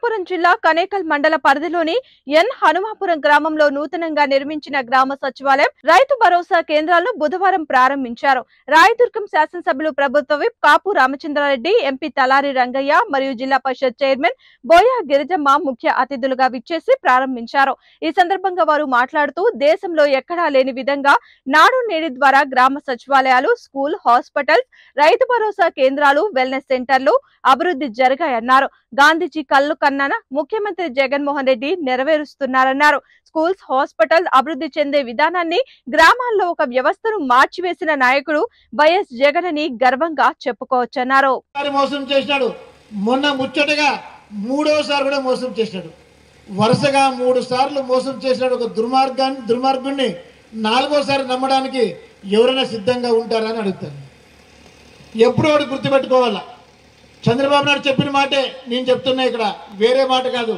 అనంతపురం జిల్లా కనేకల్ మండల పరిధిలోని ఎన్ హనుమాపురం గ్రామంలో నూతనంగా నిర్మించిన గ్రామ సచివాలయం రైతు భరోసా కేంద్రాలను బుధవారం ప్రారంభించారు. రాయదుర్గం శాసనసభ్యులు ప్రభుత్వ విప్ కాపు రామచంద్రారెడ్డి, ఎంపీ తలారి రంగయ్య మరియు జిల్లా పరిషత్ చైర్మన్ బోయా గిరిజమ్మ ముఖ్య అతిథులుగా విచ్చేసి ప్రారంభించారు. ఈ సందర్భంగా వారు మాట్లాడుతూ దేశంలో ఎక్కడా లేని విధంగా నాడు నేడు ద్వారా గ్రామ సచివాలయాలు, స్కూల్, హాస్పిటల్స్, రైతు భరోసా కేంద్రాలు, వెల్నెస్ సెంటర్లు అభివృద్ధి జరిగాయన్నారు. గాంధీజీ కళ్ళు కన్న ముఖ్యమంత్రి జగన్మోహన్ రెడ్డి నెరవేరుస్తున్నారన్నారు. స్కూల్స్, హాస్పిటల్ అభివృద్ధి చెందే విధానాన్ని, గ్రామాల్లో ఒక వ్యవస్థను మార్చివేసిన నాయకుడు వైఎస్ జగన్ అని గర్వంగా చెప్పుకోవచ్చన్నారు. మోసం చేశాడు. మొన్న ముచ్చటగా మూడోసారి కూడా మోసం చేశాడు. వరుసగా 3 సార్లు మోసం చేశాడు. ఒక దుర్మార్గుణ్ణి నాలుగోసారి నమ్మడానికి ఎవరైనా సిద్ధంగా ఉంటారని అడుగుతాను. ఎప్పుడో ఒకటి గుర్తుపెట్టుకోవాలా. చంద్రబాబు నాయుడు చెప్పిన మాటే నేను చెప్తున్నా, ఇక్కడ వేరే మాట కాదు.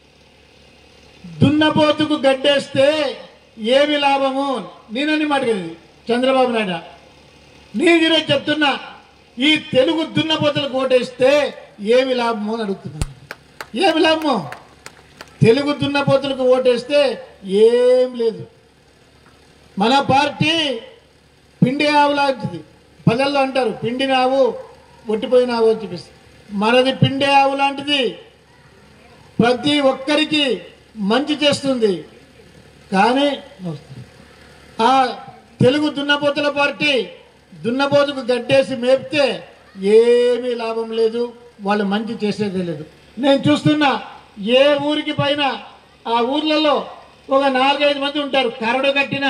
దున్నపోతుకు గడ్డేస్తే ఏమి లాభము, నేనని మాట కదా చంద్రబాబు నాయుడు. నేను ఈరోజు చెప్తున్నా, ఈ తెలుగు దున్నపోతులకు ఓటేస్తే ఏమి లాభము అని అడుగుతున్నాను. ఏమి లాభము? తెలుగు దున్నపోతులకు ఓటేస్తే ఏం లేదు. మన పార్టీ పిండి ఆవు లాంటిది. పల్లెల్లో అంటారు పిండిన ఆవు ఒట్టిపోయిన ఆవు అని చూపిస్తుంది. మనది పిండి ఆవు లాంటిది. ప్రతి ఒక్కరికి మంచి చేస్తుంది. కానీ ఆ తెలుగు దున్నపోతుల పార్టీ దున్నపోతుకు గడ్డేసి మేపితే ఏమీ లాభం లేదు. వాళ్ళు మంచి చేసేదే లేదు. నేను చూస్తున్నా, ఏ ఊరికి పైన ఆ ఊర్లలో ఒక 4-5 మంది ఉంటారు కరడు కట్టిన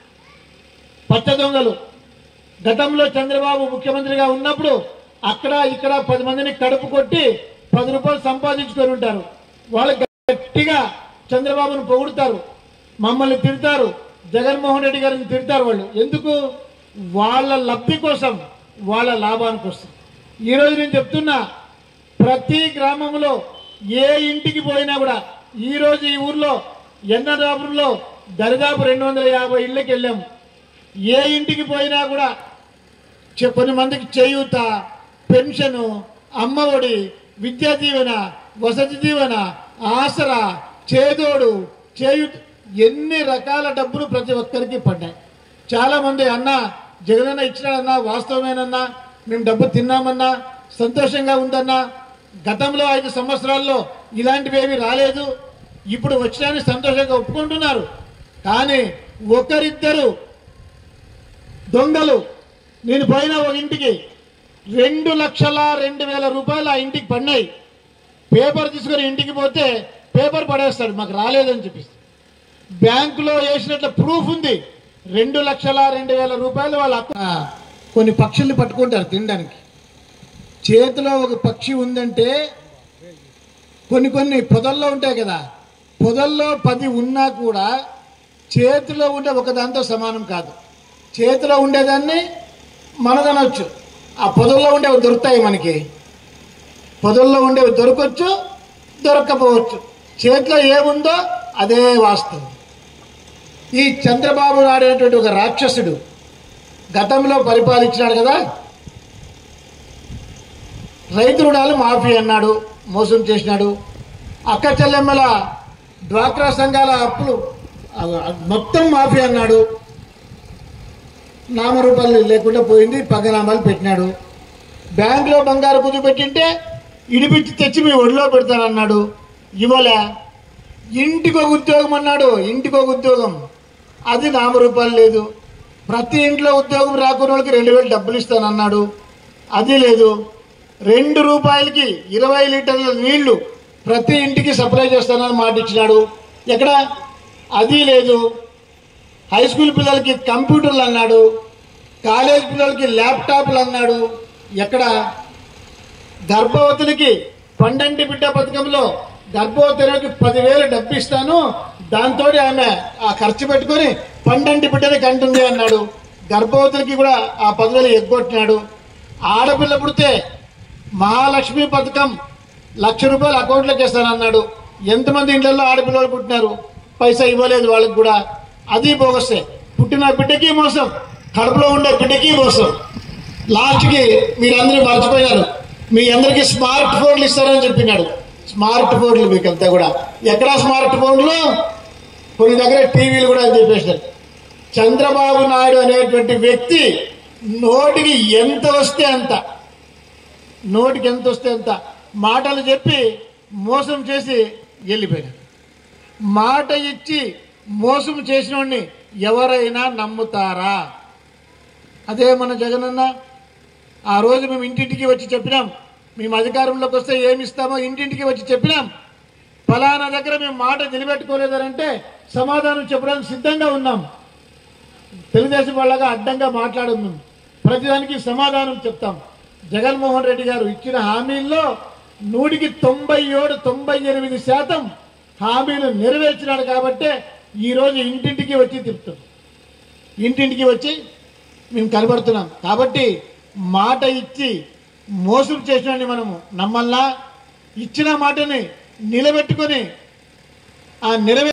పచ్చ దొంగలు. గతంలో చంద్రబాబు ముఖ్యమంత్రిగా ఉన్నప్పుడు అక్కడ ఇక్కడ 10 మందిని కడుపు కొట్టి 10 రూపాయలు సంపాదించుకొని ఉంటారు. వాళ్ళు గట్టిగా చంద్రబాబును పొగుడుతారు, మమ్మల్ని తిడతారు, జగన్మోహన్ రెడ్డి గారిని తిడతారు. వాళ్ళు ఎందుకు? వాళ్ళ లబ్ధి కోసం, వాళ్ళ లాభాని కోసం. ఈరోజు నేను చెప్తున్నా, ప్రతి గ్రామంలో ఏ ఇంటికి పోయినా కూడా, ఈరోజు ఈ ఊర్లో ఎన్నరాపురంలో దరిదాపు 250 ఇళ్ళకి వెళ్ళాము. ఏ ఇంటికి పోయినా కూడా కొన్ని మందికి చేయూత, పెన్షను, అమ్మఒడి, విద్యా దీవెన, వసతి దీవెన, ఆసరా, చేదోడు, చేయూత, ఎన్ని రకాల డబ్బులు ప్రతి ఒక్కరికి పడ్డాయి. చాలా మంది అన్న జగనన్న ఇచ్చినాడన్నా, వాస్తవమేనన్నా, మేము డబ్బు తిన్నామన్నా, సంతోషంగా ఉందన్నా, గతంలో 5 సంవత్సరాల్లో ఇలాంటివి ఏమీ రాలేదు, ఇప్పుడు వచ్చినాన్ని సంతోషంగా ఒప్పుకుంటున్నారు. కానీ ఒకరిద్దరు దొంగలు, నేను పోయిన ఒక ఇంటికి 2,02,000 రూపాయలు ఆ ఇంటికి పడినాయి. పేపర్ తీసుకొని ఇంటికి పోతే పేపర్ పడేస్తాడు, మాకు రాలేదని చెప్పిస్తాడు. బ్యాంకులో వేసినట్ల ప్రూఫ్ ఉంది. 2,02,000 రూపాయలు వాళ్ళ కొన్ని పక్షుల్ని పట్టుకుంటారు తినడానికి. చేతిలో ఒక పక్షి ఉందంటే, కొన్ని పొదల్లో ఉంటాయి కదా, పొదల్లో 10 ఉన్నా కూడా చేతిలో ఉండే ఒకదాంతో సమానం కాదు. చేతిలో ఉండేదాన్ని మనదనొచ్చు, ఆ పొదల్లో ఉండేవి దొరుకుతాయి మనకి. పొదల్లో ఉండేవి దొరకవచ్చు, దొరక్కపోవచ్చు. చేతిలో ఏముందో అదే వాస్తవం. ఈ చంద్రబాబు నాయుడు అనేటువంటి ఒక రాక్షసుడు గతంలో పరిపాలించినాడు కదా. రైతు రుణాలు మాఫీ అన్నాడు, మోసం చేసినాడు. అక్క చెల్లెమ్మల డ్వాక్రా సంఘాల అప్పులు మొత్తం మాఫీ అన్నాడు. నామరూపాలు లేకుండా పోయింది, పంగనామాలు పెట్టినాడు. బ్యాంకులో బంగారు కుదురు పెట్టింటే ఇడిపించి తెచ్చి మీ ఒడిలో పెడతానన్నాడు, ఇవ్వలే. ఇంటికి ఒక ఉద్యోగం అన్నాడు, ఇంటికి ఒక ఉద్యోగం, అది నామరూపాలు లేదు. ప్రతి ఇంట్లో ఉద్యోగం రాకున్న వాళ్ళకి 2,000 డబ్బులు ఇస్తానన్నాడు, అది లేదు. 2 రూపాయలకి 20 లీటర్ల నీళ్లు ప్రతి ఇంటికి సప్లై చేస్తానని మాట ఇచ్చినాడు, ఎక్కడ? అది లేదు. హై స్కూల్ పిల్లలకి కంప్యూటర్లు అన్నాడు, కాలేజ్ పిల్లలకి ల్యాప్టాప్లు అన్నాడు, ఎక్కడ? గర్భవతులకి పండంటి బిడ్డ పథకంలో గర్భవతులకి 10,000 డబ్బు ఇస్తాను, దాంతో ఆమె ఆ ఖర్చు పెట్టుకొని పండంటి బిడ్డని కంటుంది అన్నాడు. గర్భవతులకి కూడా ఆ 10,000 ఎగ్గొట్టినాడు. ఆడపిల్ల పుడితే మహాలక్ష్మి పథకం 1,00,000 రూపాయలు అకౌంట్లోకి వేస్తానన్నాడు. ఎంతమంది ఇంట్లో ఆడపిల్లలు పుట్టినారు, పైసా ఇవ్వలేదు వాళ్ళకి కూడా, అది బోగస్తే. పుట్టిన బిడ్డకి మోసం, కడుపులో ఉండే బిడ్డకి మోసం. లాస్ట్కి మీరందరూ మర్చిపోయారు, మీ అందరికీ స్మార్ట్ ఫోన్లు ఇస్తారని చెప్పినాడు. స్మార్ట్ ఫోన్లు మీకంతా కూడా. ఎక్కడ స్మార్ట్ ఫోన్లు? కొన్ని దగ్గర టీవీలు కూడా అని చెప్పేసారు. చంద్రబాబు నాయుడు అనేటువంటి వ్యక్తి నోటికి ఎంత వస్తే అంత, నోటికి ఎంత వస్తే అంత మాటలు చెప్పి మోసం చేసి వెళ్ళిపోయినారు. మాట ఇచ్చి మోసం చేసిన వాడిని ఎవరైనా నమ్ముతారా? అదే మన జగనన్న ఆ రోజు మేము ఇంటింటికి వచ్చి చెప్పినాం, మేము అధికారంలోకి వస్తే ఏమి ఇస్తామో ఇంటింటికి వచ్చి చెప్పినాం. ఫలానా దగ్గర మేము మాట నిలబెట్టుకోలేదంటే సమాధానం చెప్పడానికి సిద్ధంగా ఉన్నాం. తెలుగుదేశం వాళ్ళగా అడ్డంగా మాట్లాడము, ప్రతిదానికి సమాధానం చెప్తాం. జగన్మోహన్ రెడ్డి గారు ఇచ్చిన హామీల్లో 100కి 97-98% హామీలు నెరవేర్చినాడు. కాబట్టే ఈరోజు ఇంటింటికి వచ్చి తిప్పుతాం, ఇంటింటికి వచ్చి మేము కనబడుతున్నాం. కాబట్టి మాట ఇచ్చి మోసం చేసిన మనము నమ్మల్లా, ఇచ్చిన మాటని నిలబెట్టుకొని ఆ